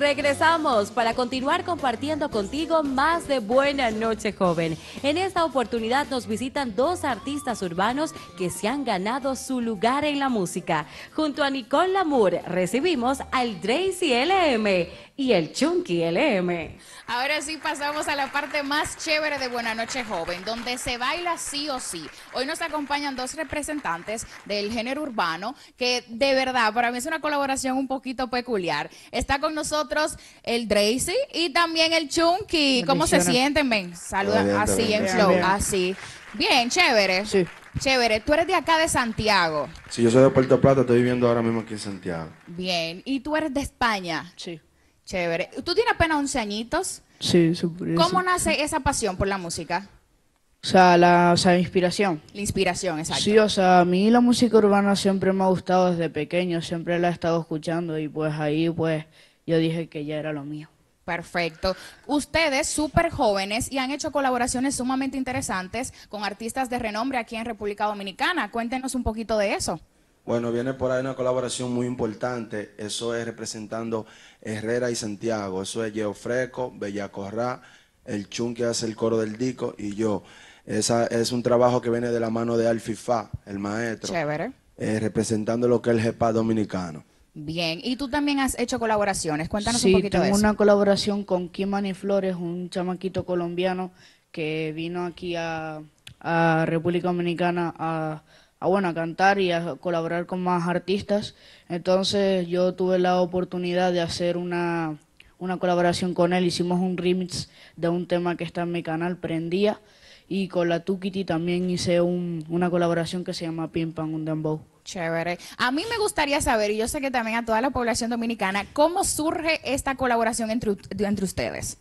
Regresamos para continuar compartiendo contigo más de Buena Noche Joven. En esta oportunidad nos visitan dos artistas urbanos que se han ganado su lugar en la música. Junto a Nicole Lamour recibimos al Drazy LM y el Chunky LM. Ahora sí pasamos a la parte más chévere de Buena Noche Joven, donde se baila sí o sí. Hoy nos acompañan dos representantes del género urbano que de verdad para mí es una colaboración un poquito peculiar. Está con nosotros el Drazy y también el Chunky. ¿Cómo se sienten? Ven, saluda así en flow, así. Bien, chévere. Sí. Chévere. Tú eres de acá de Santiago. Sí, yo soy de Puerto Plata, estoy viviendo ahora mismo aquí en Santiago. Bien. ¿Y tú eres de España? Sí. Chévere. ¿Tú tienes apenas 11 añitos? Sí, súper. ¿Cómo nace esa pasión por la música? O sea, la inspiración. La inspiración, exacto. Sí, o sea, a mí la música urbana siempre me ha gustado desde pequeño, siempre la he estado escuchando y pues ahí pues yo dije que ya era lo mío. Perfecto. Ustedes, súper jóvenes, y han hecho colaboraciones sumamente interesantes con artistas de renombre aquí en República Dominicana. Cuéntenos un poquito de eso. Bueno, viene por ahí una colaboración muy importante, eso es representando Herrera y Santiago, eso es Geo Fresco, Bellacorrá, el Chunky hace el coro del disco y yo. Esa es un trabajo que viene de la mano de Alfifá, el maestro. Chévere. Representando lo que es el hip-hop dominicano. Bien, y tú también has hecho colaboraciones, cuéntanos un poquito de eso. Sí, tengo una colaboración con Kimani Flores, un chamaquito colombiano que vino aquí a República Dominicana a cantar y a colaborar con más artistas. Entonces yo tuve la oportunidad de hacer una colaboración con él, hicimos un remix de un tema que está en mi canal, Prendía, y con la Tukiti también hice una colaboración que se llama Pim Pam un Dembow. Chévere. A mí me gustaría saber, y yo sé que también a toda la población dominicana, ¿cómo surge esta colaboración entre ustedes?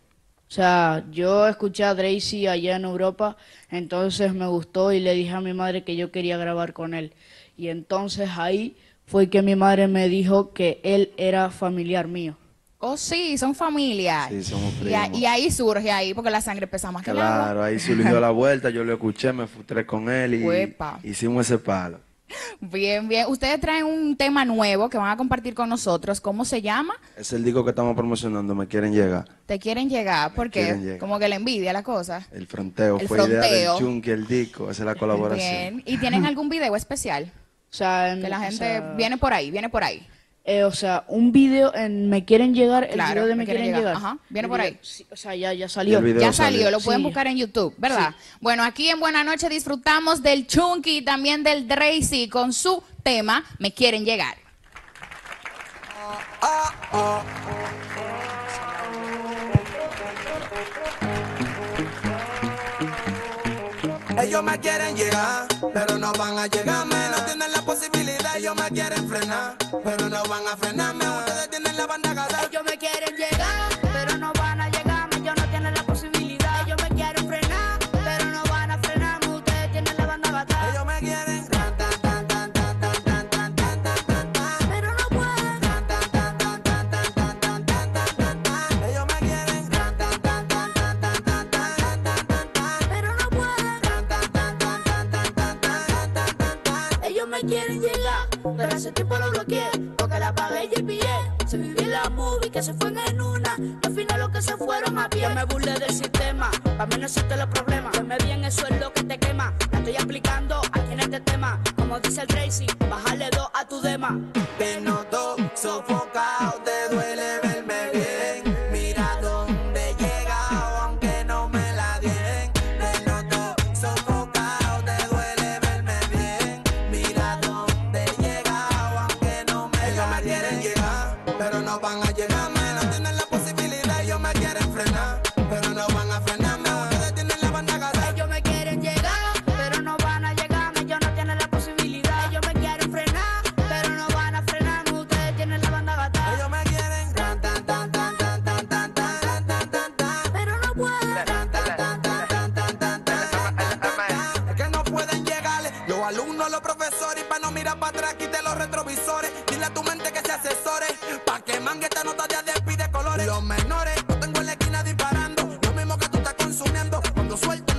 O sea, yo escuché a Drazy allá en Europa, entonces me gustó y le dije a mi madre que yo quería grabar con él. Y entonces ahí fue que mi madre me dijo que él era familiar mío. Oh, sí, son familia. Sí, somos primos. Y ahí surge, porque la sangre pesa más que el agua. Claro, ahí surgió la vuelta, yo lo escuché, me frustré con él y Uepa. hicimos ese palo. Bien, bien. Ustedes traen un tema nuevo que van a compartir con nosotros. ¿Cómo se llama? Es el disco que estamos promocionando, Me Quieren Llegar. ¿Te quieren llegar? ¿Por qué? Como que la envidia la cosa. El fronteo, fue idea del Chunky, el disco, esa es la colaboración. Bien. ¿Y tienen algún video especial? O sea, que la gente viene por ahí, viene por ahí. O sea, un video en Me Quieren Llegar, el Claro, video de Me Quieren Llegar. Ajá, viene por ahí. Sí, o sea, ya salió. Ya salió, lo pueden Sí. buscar en YouTube, ¿verdad? Sí. Bueno, aquí en Buena Noche disfrutamos del Chunky y también del Drazy con su tema Me Quieren Llegar. Ellos me quieren llegar, pero no van a llegarme. No tienen la posibilidad, ellos me quieren frenar, pero no van a frenarme. Ustedes tienen la banda ganada. Ellos me quieren llegar, pero no van a llegarme. Ellos no tienen la posibilidad. Ellos me quieren frenar, pero no van a frenarme. Ustedes tienen la banda batalla. Ellos me quieren, Pero no pueden. ellos me quieren, Pero no pueden. Ellos me quieren llegar, pero ese tipo lo bloqueé, porque la pagué y el pillé. Se vivió la movie que se fue en una, y al final lo que se fueron a pie. Yo me burlé del sistema, para mí no existen los problemas. Duerme bien, eso es lo que te quema. La estoy aplicando aquí en este tema. Como dice el Tracy, bájale 2 a tu dema. te noto sofocado, te duele verme bien. Mira dónde he llegado, aunque no me la den. Te noto sofocado, te duele verme bien. Mira dónde he llegado, aunque no me la den. Ellos me quieren llegar, pero no van a llegarme. No tienen la posibilidad, ellos me quieren frenar, pero no van a frenarme. Ustedes tienen la banda ganada. Ellos me quieren llegar, pero no van a llegarme. Ellos no tienen la posibilidad. Ellos me quieren frenar, pero no van a frenarme. Ustedes tienen la banda batalla. Ellos me quieren, Pero no pueden. es que no pueden llegarle los alumnos, los profesores, y para no mirar para atrás, quite los retrovisores. Dile a tu mente que se asesore, pa' que mangue esta nota de despide colores. Los menores, no tengo en la esquina disparando, lo mismo que tú estás consumiendo. Cuando suelto